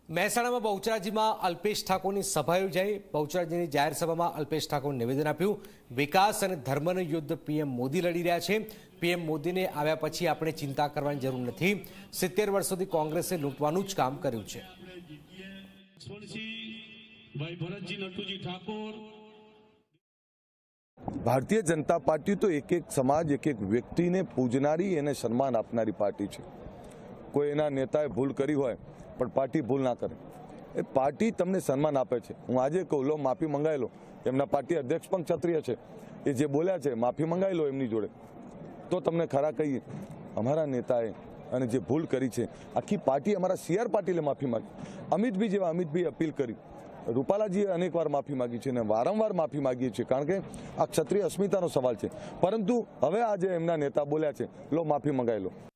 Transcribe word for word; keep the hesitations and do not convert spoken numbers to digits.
મહેસાણામાં બહુચરાજીમાં અલ્પેશ ઠાકોરની સભા યોજાઈ। બહુચરાજીની જાહેર સભામાં અલ્પેશ ઠાકોરે નિવેદન આપ્યું, વિકાસ અને ધર્મનું યુદ્ધ પીએમ મોદી લડી રહ્યા છે। પીએમ મોદીને આવ્યા પછી આપણે ચિંતા કરવાની જરૂર નથી। સિત્તેર વર્ષોથી કોંગ્રેસે લૂંટવાનું જ કામ કર્યું છે। ભારતીય જનતા પાર્ટી તો એક એક સમાજ એક એક વ્યક્તિને પૂજનારી એને સન્માન આપનારી પાર્ટી છે। કોઈ એના નેતાએ ભૂલ કરી હોય પણ પાર્ટી ભૂલ ના કરે, એ પાર્ટી તમને સન્માન આપે છે। હું આજે કહું, લો માફી મંગાવી લો। એમના પાર્ટી અધ્યક્ષ પણ ક્ષત્રિય છે, એ જે બોલ્યા છે માફી મંગાવી લો એમની જોડે, તો તમને ખરા કહીએ અમારા નેતાએ અને જે ભૂલ કરી છે આખી પાર્ટી, અમારા સી આર પાટીલે માફી માંગી, અમિતભાઈ જેવા અમિતભાઈ અપીલ કરી, રૂપાલાજીએ અનેકવાર માફી માંગી છે અને વારંવાર માફી માંગીએ છીએ, કારણ કે આ ક્ષત્રિય અસ્મિતાનો સવાલ છે। પરંતુ હવે આજે એમના નેતા બોલ્યા છે, લો માફી મંગાવી લો।